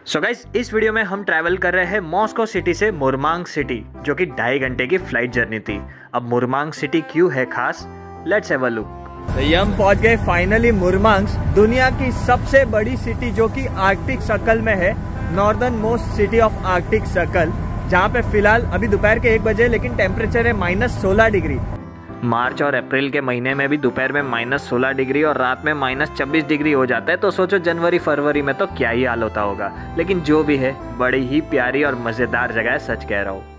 So guys, इस video में हम ट्रैवल कर रहे हैं मॉस्को सिटी से मुरमांग सिटी, जो कि 2.5 घंटे की फ्लाइट जर्नी थी। अब मुरमांग सिटी क्यों है खास, लेट्स हैव अ लुक। हम पहुंच गए फाइनली मुरमांग, दुनिया की सबसे बड़ी सिटी जो कि आर्कटिक सर्कल में है, northern most city of Arctic circle, जहां पे फिलहाल अभी दोपहर के 1 बजे लेकिन टेम्परेचर है -16 डिग्री। मार्च और अप्रैल के महीने में भी दोपहर में -16 डिग्री और रात में -26 डिग्री हो जाता है, तो सोचो जनवरी फरवरी में तो क्या ही हाल होता होगा। लेकिन जो भी है, बड़ी ही प्यारी और मज़ेदार जगह है, सच कह रहा हूँ।